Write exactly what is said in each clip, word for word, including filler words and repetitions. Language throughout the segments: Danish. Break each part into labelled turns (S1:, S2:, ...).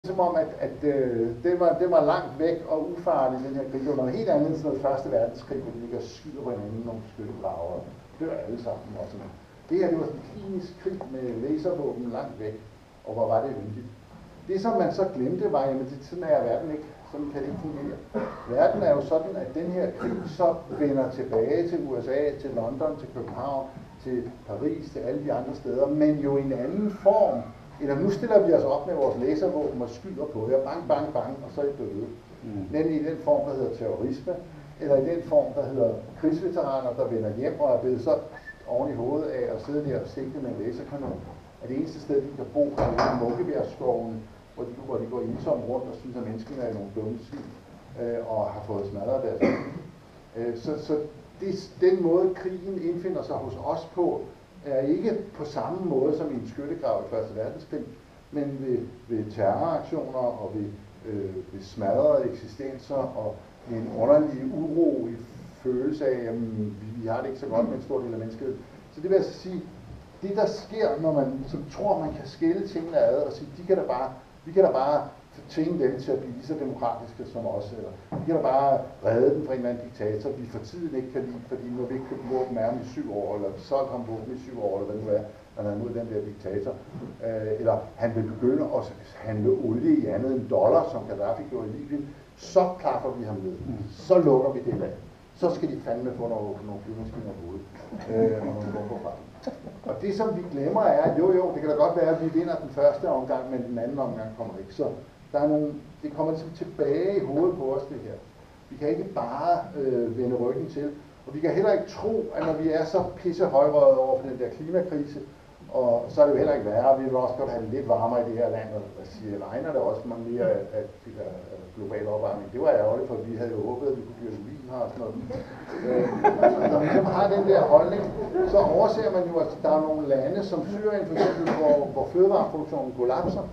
S1: som om, at, at øh, det, var, det var langt væk og ufarlig, den her krig. Det var noget helt andet end sådan noget første verdenskrig, hvor de ligger og skyder på hinanden nogle skyttegraver og dør alle sammen og sådan noget. Det her, det var sådan en klinisk krig med laservåben langt væk, og hvor var det yndigt. Det, som man så glemte, var, at sådan er verden ikke. Sådan kan det ikke fungere. Verden er jo sådan, at den her krig så vender tilbage til U S A, til London, til København, til Paris, til alle de andre steder, men jo i en anden form. Eller nu stiller vi os op med vores laservåben og skyder på jer, bang, bang, bang, og så er I døde. Mm. Nemlig i den form, der hedder terrorisme, eller i den form, der hedder krigsveteraner, der vender hjem og er blevet så oven i hovedet af at sidde der og sigte med en laserkanon. Er det eneste sted, de kan bo, er i Munkebjergskoven, hvor de, hvor de går ensom rundt og synes, at menneskene er nogle dumme svin, øh, og har fået smadret deres liv. Øh, så så det, den måde, krigen indfinder sig hos os på, er ikke på samme måde som i en skyttegrav i første verdenskrig, men ved, ved terroraktioner og ved, øh, ved smadrede eksistenser og ved en underlig uro i følelse af, at vi, vi har det ikke så godt med en stor del af mennesket. Så det vil altså sige, det der sker, når man som tror, man kan skille tingene ad og sige, de kan da bare, vi kan da bare tvinge dem til at blive lige så demokratiske som os, eller vi kan da bare redde dem fra en eller anden diktator, vi for tiden ikke kan lide, fordi nu har vi ikke købt våben af ham i syv år, eller solgt ham våben i syv år, eller hvad det nu er, når han er mod den der diktator. Øh, eller han vil begynde at handle olie i andet end dollar, som Gaddafi gjorde i Libyen, så klapper vi ham ned. Så lukker vi det land. Så skal de fandme få nogle, nogle flyvemaskiner på hovedet, øh, og nogle bomber fra. Og det som vi glemmer er, at jo jo, det kan da godt være, at vi vinder den første omgang, men den anden omgang kommer ikke. Så der er nogle, det kommer ligesom tilbage i hovedet på os, det her. Vi kan ikke bare øh, vende ryggen til. Og vi kan heller ikke tro, at når vi er så pisse højrøget over for den der klimakrise, og så er det jo heller ikke værre, vi vil også godt have det lidt varmere i det her land, og jeg siger, regner det også mange mere af, af, af global opvarmning. Det var ærgerligt, for vi havde jo håbet, at vi kunne dyrke vin her og sådan noget. Øh, når man ligesom har den der holdning, så overser man jo, at der er nogle lande, som Syrien for eksempel, hvor, hvor fødevareproduktionen kollapser.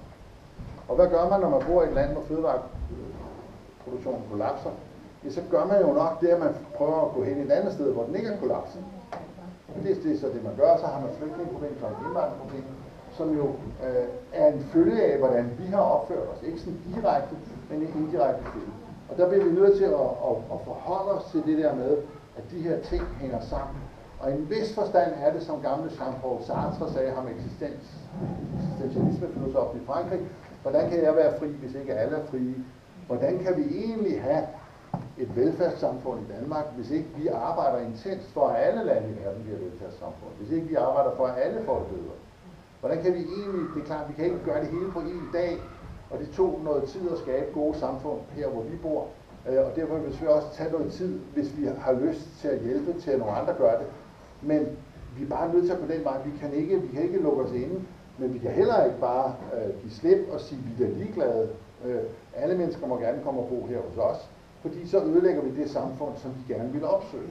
S1: Og hvad gør man, når man bor i et land, hvor fødevareproduktionen kollapser? Ja, så gør man jo nok det, at man prøver at gå hen et andet sted, hvor den ikke er kollapset. Det, det er så det, man gør. Så har man flygtningeproblem, så et indvandringsproblem, som jo øh, er en følge af, hvordan vi har opført os. Ikke sådan direkte, men en indirekte følge. Og der bliver vi nødt til at, at, at forholde os til det der med, at de her ting hænger sammen. Og i en vis forstand er det, som gamle Jean-Paul Sartre sagde ham eksistens, eksistentialisme-filosof i Frankrig. Hvordan kan jeg være fri, hvis ikke alle er frie? Hvordan kan vi egentlig have et velfærdssamfund i Danmark, hvis ikke vi arbejder intenst for, at alle lande i verden bliver velfærdssamfund? Hvis ikke vi arbejder for, at alle får det bedre? Hvordan kan vi egentlig, det er klart, vi kan ikke gøre det hele på én dag, og det tog noget tid at skabe gode samfund her, hvor vi bor, og derfor vil vi også tage noget tid, hvis vi har lyst til at hjælpe til, at nogle andre gør det. Men vi er bare nødt til at gå den vej. Vi kan ikke, vi kan ikke lukke os inde, men vi kan heller ikke bare øh, give slip og sige, at vi er ligeglade. Øh, alle mennesker må gerne komme og bo her hos os, fordi så ødelægger vi det samfund, som vi gerne vil opsøge.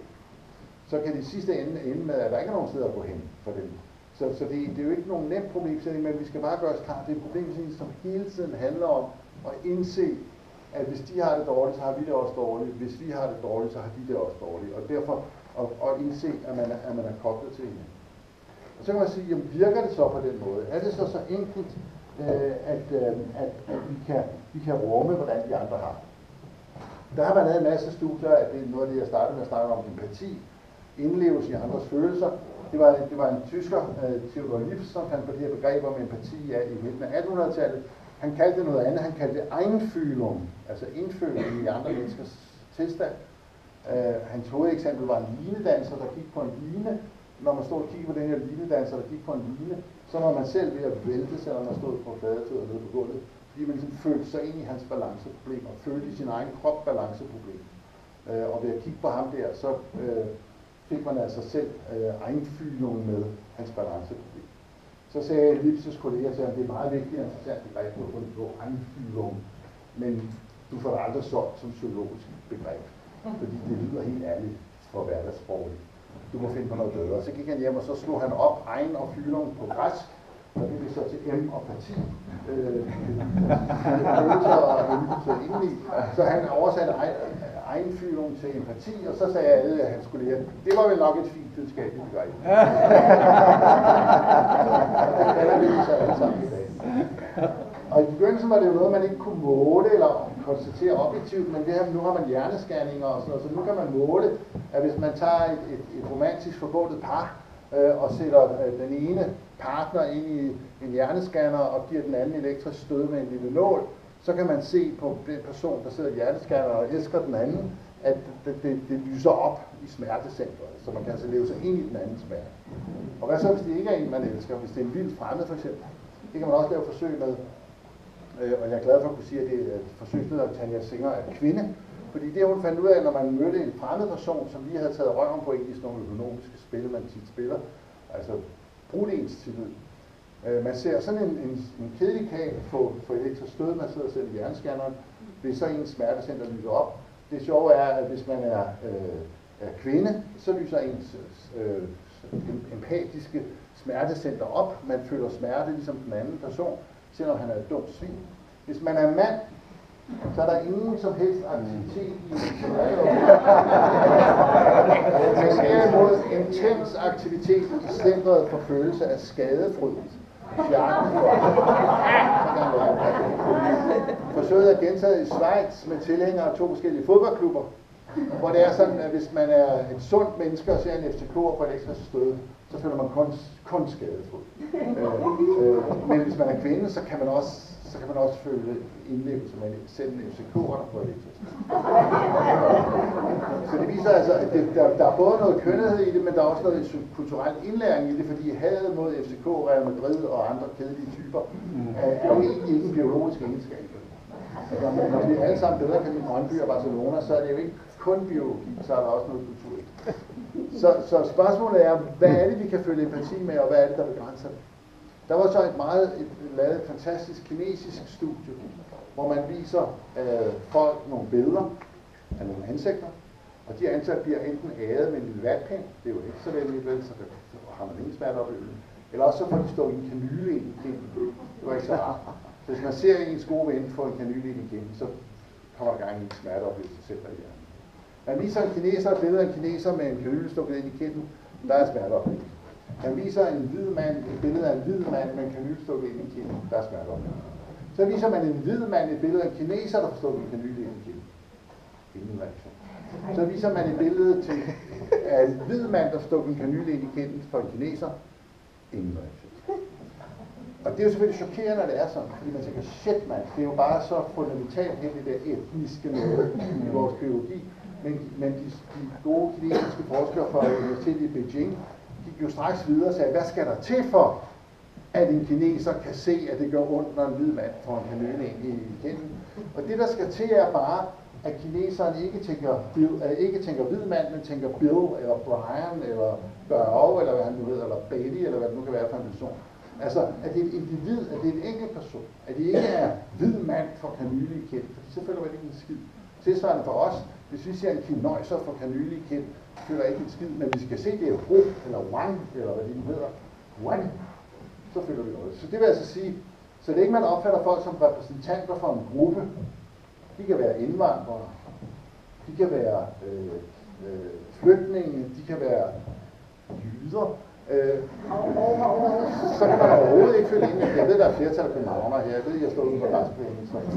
S1: Så kan det sidste ende ende med, at der ikke er nogen steder at gå hen for dem. Så, så det, det er jo ikke nogen nem problemstilling, men vi skal bare gøre os klart, det er en problemstilling, som hele tiden handler om at indse, at hvis de har det dårligt, så har vi det også dårligt. Hvis vi har det dårligt, så har de det også dårligt. Og derfor at, at indse, at man, er, at man er koblet til hinanden. Og så kan man sige, jamen virker det så på den måde? Er det så så enkelt, øh, at, øh, at, at vi, kan, vi kan rumme, hvordan de andre har? Der har man lavet en masse studier, at det er noget af det, jeg startede med at snakke om empati, indlevelse i andres følelser. Det var, det var en tysker, uh, Theodor Lifs, som fandt på det her begreb om empati ja, i midten af attenhundredetallet. Han kaldte det noget andet, han kaldte det Einfühlung, altså indføling i andre menneskers tilstand. Uh, hans hovedeksempel var en linedanser, der gik på en line. Når man stod og kiggede på den her linedanser, der gik på en line, så var man selv ved at vælte, selvom man stod på fadetøjet nede på gulvet. Fordi man ligesom følte sig ind i hans balanceproblem, og følte i sin egen krop balanceproblem. Uh, og ved at kigge på ham der, så uh, fik man altså selv uh, Einfühlung med hans balanceproblem. Så sagde Lipses kollega til ham, det er meget vigtigt og interessant begreb på at få Einfühlung, men du får det aldrig solgt som psykologisk begreb, fordi det lyder helt ærligt for hverdagssproget. Du må finde på noget bedre. Så gik han hjem, og så slog han op Ein og Fühlung på græsk, og det blev så til M og parti. Øh, følelser og følelser indeni. Så han oversatte Einfühlung til empati, og så sagde alle hans kolleger, det var vel nok et fint videnskabeligt begreb. Det kalder vi så alle sammen i dag. Og i begyndelsen var det jo noget, man ikke kunne måle eller konstatere objektivt, men det her, nu har man hjernescanninger og sådan noget, så nu kan man måle, at hvis man tager et, et, et romantisk forbundet par øh, og sætter øh, den ene partner ind i en hjernescanner og giver den anden elektrisk stød med en lille nål, så kan man se på den person, der sidder i hjernescanner og elsker den anden, at det, det, det lyser op i smertecentret, så man kan altså leve sig ind i den anden smerte. Og hvad så, hvis det ikke er en, man elsker? Hvis det er en vild fremmed for eksempel? Det kan man også lave forsøg med. Øh, og jeg er glad for at kunne sige, at det er et forsøgsleder Tanja Singer er kvinde. Fordi det hun fandt ud af, når man mødte en fremmed person, som lige havde taget røven på en i sådan nogle økonomiske spil, man tit spiller, altså brugt ens tillid. Øh, man ser sådan en, en, en kedelig kage få, få elektrisk stød, man sidder selv i hjernescanneren, hvis så ens smertecenter lyser op. Det sjove er, at hvis man er, øh, er kvinde, så lyser ens øh, empatiske smertecenter op. Man føler smerte ligesom den anden person, selvom han er et dumt svin. Hvis man er mand, så er der ingen som helst aktivitet i men derimod intens aktivitet i centret for følelse af skadefryd. Forsøget er gentaget i Schweiz med tilhængere af to forskellige fodboldklubber, hvor det er sådan, at hvis man er et sundt menneske og ser en F C K'er på et ekstra stød, så føler man kun, kun skadefryd. øh, øh, men hvis man er kvinde, så kan man også, så kan man også føle indlevelse med selv en F C K'er, der får et ekstra stød. Så det viser altså, at det, der, der er både noget kønnethed i det, men der er også noget kulturel indlæring i det, fordi hadet mod F C K, Real Madrid og andre kedelige typer er jo egentlig ikke en biologisk egenskab. Altså, når vi alle sammen bedre kan lide Brøndby og Barcelona, så er det jo ikke kun biologi, så er der også noget kultur. Så, så spørgsmålet er, hvad er det, vi kan føle empati med, og hvad er det, der begrænser det? Der var så et meget et, lavet et fantastisk kinesisk studie, hvor man viser øh, folk nogle billeder af nogle ansigter, og de ansigter bliver enten ædet med en lille vatpind, det er jo ikke så venligt, vel, så har man ingen smerteoplevelse, eller også så får de stå i en kanyle ind i kinden. Det var ikke så rart. Hvis man ser ens gode ven få en kanyle ind i kinden, så kommer der gang i en smerteoplevelse selv derhjemme. Man viser en kineser et billede af en kineser med en kanyle stukket ind i kinden, der er smerteoplevelse. Man viser en hvid mand et billede af en hvid mand med en kanyle stukket ind i kinden, der er smerteoplevelse. Så viser man en hvid mand et billede af en kineser, der får stukket en kanyle ind i kinden. Ingen reaktion. Så viser man et billede til, af en hvid mand, der får stukket en kanyle ind i kinden for en kineser. Ingen reaktion. Og det er jo selvfølgelig chokerende, når det er sådan, fordi man tænker, shit mand, det er jo bare så fundamentalt hen i det etniske noget i vores biologi. Men, men de, de gode kinesiske forskere fra universitetet i Beijing gik jo straks videre og sagde, hvad skal der til for, at en kineser kan se, at det gør ondt, når en hvid mand får en kanyle ind i kinden. Og det, der skal til, er bare, at kineseren ikke tænker, Bill, uh, ikke tænker hvid mand, men tænker Bill, eller Brian, eller Børge, eller hvad han nu hedder, eller Betty, eller hvad det nu kan være for en person. Altså, at det er et individ, at det er en enkelt person, at det ikke er hvid mand for kanyle i kinden, for så føler man ikke en skid. Tilsvarende for os, hvis vi siger en kinøjser for kanyle i kinden, føler ikke en skid, men vi skal se, det er ro, eller wang, eller hvad det nu hedder, wang, så føler vi noget. Så det vil altså sige, så det er ikke, man opfatter folk som repræsentanter for en gruppe. De kan være indvandrere, de kan være øh, øh, flygtninge, de kan være jyder. Øh, så kan man overhovedet ikke følge ind. Jeg ved, der er flertal af københavner her. Jeg ved, jeg står ude på restplænen. Så.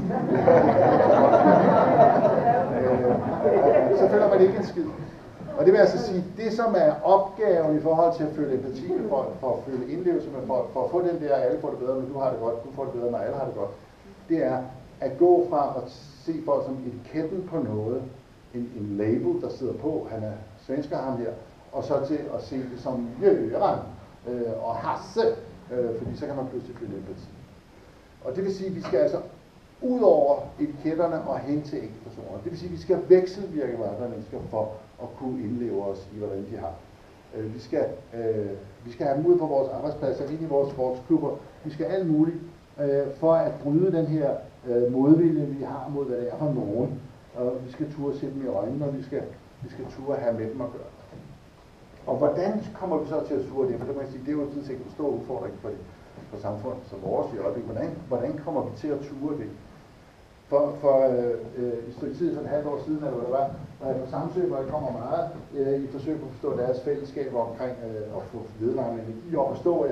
S1: øh, så føler man ikke en skid. Og det vil altså sige, det som er opgaven i forhold til at føle empati med folk, for at føle indlevelse med folk, for at få den der, alle får det bedre, men du har det godt, du får det bedre, når alle har det godt, det er at gå fra at se folk som etiketten på noget, en, en label, der sidder på, han er svensker ham her, og så til at se det som Jøren øh, og Hasse, øh, fordi så kan man pludselig føle empati. Og det vil sige, at vi skal altså ud over etiketterne og hen til enkeltpersoner. Det vil sige, at vi skal vekselvirke med andre mennesker for at kunne indleve os i, hvordan de har. Øh, vi, skal, øh, vi skal have dem ud på vores arbejdspladser, ind i vores sportsklubber. Vi skal alt muligt øh, for at bryde den her øh, modvilje, vi har mod, hvad det er for nogen. Og vi skal turde se dem i øjnene, og vi skal, vi skal turde have med dem at gøre. Og hvordan kommer vi så til at ture det? For det, man sige, det er jo sådan set en stor udfordring for, for samfundet som vores i øjeblikket. Hvordan, hvordan kommer vi til at ture det? For, for øh, et stykke tid, for et halvt år siden, eller hvad det var, var jeg på Samsø, hvor jeg kommer meget øh, i forsøg på at forstå deres fællesskaber omkring øh, at få vedvarende energi op at stå. Jeg har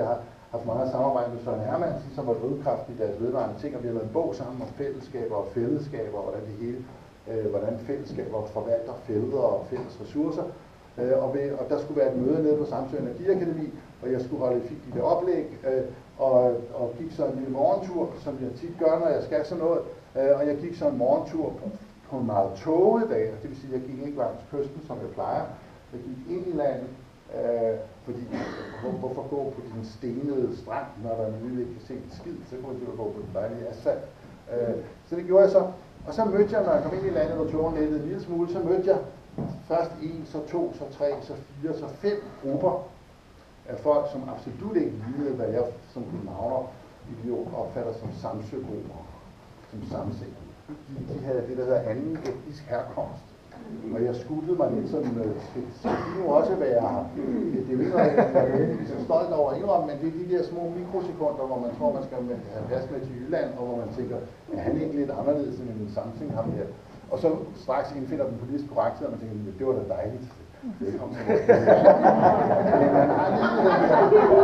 S1: haft meget samarbejde med Søren Hermansen, som var drivkraften i deres vedvarende ting, og vi har lavet en bog sammen om fællesskaber og fællesskaber, og hvordan det hele, øh, hvordan fællesskaber forvalter fælder og fælles ressourcer. Øh, og, ved, og der skulle være et møde nede på Samsø Energiakademi, og jeg skulle holde fik de der oplæg, øh, og, og gik så en lille morgentur, som jeg tit gør, når jeg skal sådan noget, øh, og jeg gik så en morgentur på, på en meget tåget dag, det vil sige, at jeg gik ikke langs kysten, som jeg plejer. Jeg gik ind i landet, øh, fordi hvor, hvorfor gå på den stenede strand, når der alligevel ikke kan se en skid, så kunne jeg gå på den dejlige asfalt. Øh, så det gjorde jeg så, og så mødte jeg, når jeg kom ind i landet, og tog nettet en lille smule, så mødte jeg først en, så to, så tre, så fire, så fem grupper af folk, som absolut ikke lignede, hvad jeg som københavner idiot opfatter som Samsø-grupper, som sammensæt. De, de havde det, der hedder anden etnisk herkomst. Og jeg skuttede mig lidt sådan, skal de nu også være her? Det er jo ikke noget, jeg er så stolt over at indrømme, men det er de der små mikrosekunder, hvor man tror, man skal have plads med til Jylland, og hvor man tænker, er han ikke lidt anderledes end en Samsing, ham her? Og så straks indfinder den politisk korrekthed, og man tænker, det var da dejligt. Velkommen til vores men man har lige den her.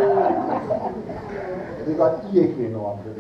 S1: Jeg ved godt, I ikke vil indrømme det.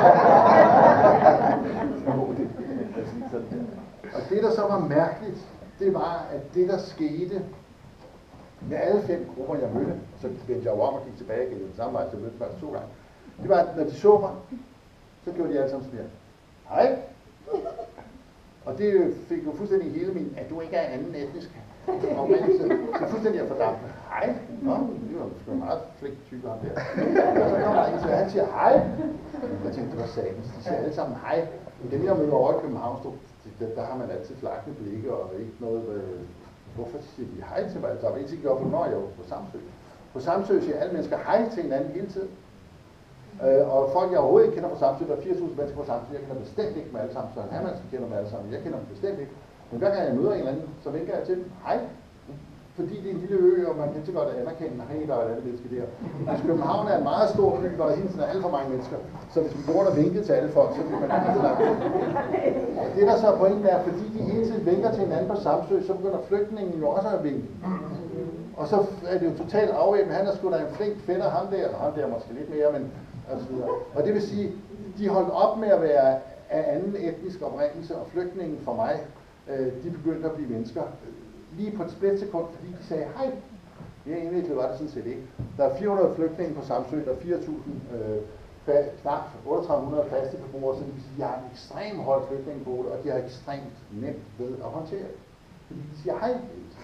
S1: Og det, der så var mærkeligt, det var, at det, der skete med alle fem grupper, jeg mødte, så vendte jeg jo om og gik tilbage igen den samme vej, så jeg mødte faktisk to gange, det var, at når de så mig, så gjorde de alle sammen sådan her. Hej! Og det fik jo fuldstændig hele min, at du ikke er anden etnisk oprindelse, så fuldstændig er fordampet. Hej! Nå, det var sgu en meget flink type ham der. Og så kommer der en til, han siger hej! Jeg tænkte, det var satans. De siger alle sammen hej. Men dem, jeg møder over i København, der, der har man altid flakkende blikke og ikke noget... Øh, hvorfor siger de hej til mig? Altså, jeg ikke gjort for, når jeg var på Samsø. På Samsø siger alle mennesker hej til hinanden hele tiden. Øh, og folk, jeg overhovedet ikke kender på Samsø, der er fire tusind mennesker på Samsø, jeg kender bestemt ikke med alle sammen. Søren Hermansen kender med alle sammen, jeg kender dem bestemt ikke. Men hver gang jeg møder en eller anden, så vinker jeg til dem, hej. Fordi det er en lille ø, og man kan ikke så godt anerkende, hej, der er et andet menneske der. Hvis København er en meget stor by, hvor der hele tiden er alt for mange mennesker, så hvis vi går der vinket til alle folk, så bliver man ikke langt. Og det der så er pointen er, fordi de hele tiden vinker til hinanden på Samsø, så begynder flygtningen jo også at vinke. Og så er det jo totalt afvæbnet. Han er sgu da en flink fætter, ham der, og ham der måske lidt mere, men og så videre. Og det vil sige, de holdt op med at være af anden etnisk oprindelse, og flygtningen for mig, øh, de begyndte at blive mennesker. Lige på et splitsekund, fordi de sagde hej. Ja, egentlig var det sådan set ikke. Der er fire hundrede flygtninge på Samsø, der er fire tusind, øh, knap otte tusind otte hundrede faste beboere, så det vil sige, at de har en ekstremt høj flygtningekvote, og de har ekstremt nemt ved at håndtere det. Fordi de siger hej.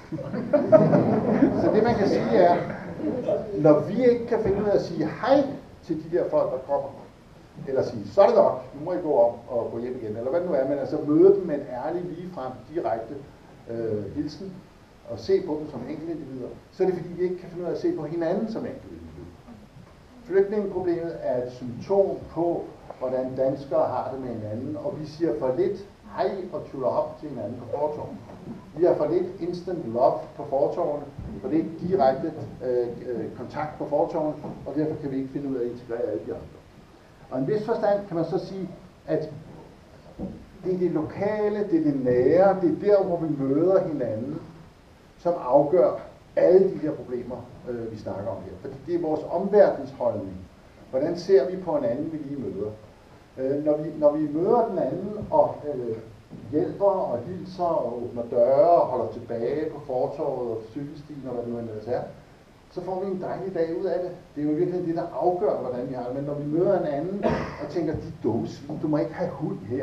S1: Så det man kan sige er, når vi ikke kan finde ud af at sige hej til de der folk, der kommer, eller sige, så er det nok, nu må I gå op og gå hjem igen, eller hvad det nu er, men altså møde dem med en ærlig, ligefrem, direkte øh, hilsen, og se på dem som enkeltindivider, så er det fordi, vi ikke kan finde ud af at se på hinanden som enkeltindivider. Flygtningeproblemet er et symptom på, hvordan danskere har det med hinanden, og vi siger for lidt hej og tuller op til hinanden på fortorven. Vi har for lidt instant love på fortorvene, for lidt direkte øh, øh, kontakt på fortorvene, og derfor kan vi ikke finde ud af at integrere alle de andre. Og i en vis forstand kan man så sige, at det er det lokale, det er det nære, det er der, hvor vi møder hinanden, som afgør alle de her problemer, øh, vi snakker om her. Fordi det er vores omverdensholdning. Hvordan ser vi på en anden, vi lige møder? Øh, når, vi, når vi møder den anden og øh, hjælper og hilser og åbner døre og holder tilbage på fortovet og cykelstien og hvad det nu ellers er, så får vi en dejlig dag ud af det. Det er jo virkelig det, der afgør, hvordan vi har det. Men når vi møder en anden og tænker, de dumme svin, du må ikke have hund her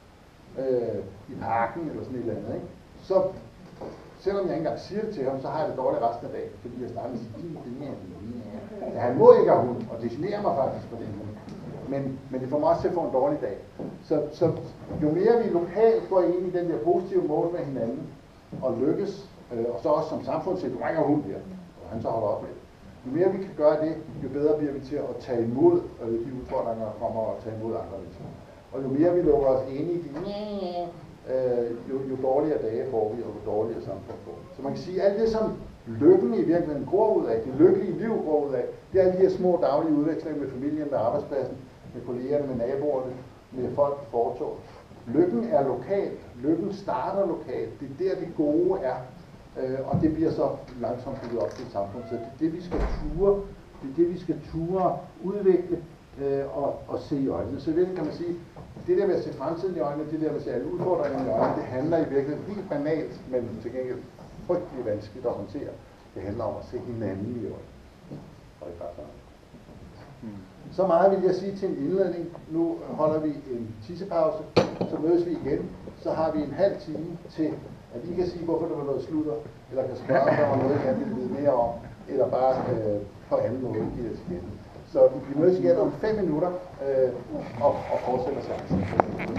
S1: øh, i parken eller sådan et eller andet, ikke? Så selvom jeg ikke engang siger det til ham, så har jeg det dårligt resten af dagen, fordi jeg starter med at sige, ja, han må ikke have hund, og det generer mig faktisk på den måde. Men, men det får mig også til at få en dårlig dag. Så, så jo mere vi lokalt går ind i den der positive mål med hinanden, og lykkes, øh, og så også som samfund siger, du må ikke have hund her, og han så holder op med det. Jo mere vi kan gøre det, jo bedre bliver vi til at tage imod øh, de udfordringer, der kommer, og tage imod andre mennesker. Og jo mere vi lukker os inde i de øh, jo, jo dårligere dage får vi, og jo dårligere samfund får vi. Så man kan sige, at alt det, som lykken i virkeligheden går ud af, det lykkelige liv går ud af, det er alle de her små daglige udvekslinger med familien, med arbejdspladsen, med kollegerne, med naboerne, med folk på fortovet. Lykken er lokalt. Lykken starter lokalt. Det er der, det gode er. Øh, og det bliver så langsomt bygget op til et samfund. Så det er det, vi skal ture Det er det, vi skal ture, udvikle øh, og, og se i øjnene. Så virkelig kan man sige, det der med at se fremtiden i øjnene, det der med at se alle udfordringerne i øjnene, det handler i virkeligheden helt banalt, men til gengæld frygtelig vanskeligt at håndtere. Det handler om at se hinanden i øjnene. Og ikke bare sådan. Så meget vil jeg sige til en indledning. Nu holder vi en tissepause, så mødes vi igen. Så har vi en halv time til, at I kan sige, hvorfor der var noget sludder, eller kan spørge, om der var noget, jeg vil vide mere om, eller bare øh, på anden måde give det til igen. Så vi mødes igen om fem minutter øh, og, og fortsætter seancen.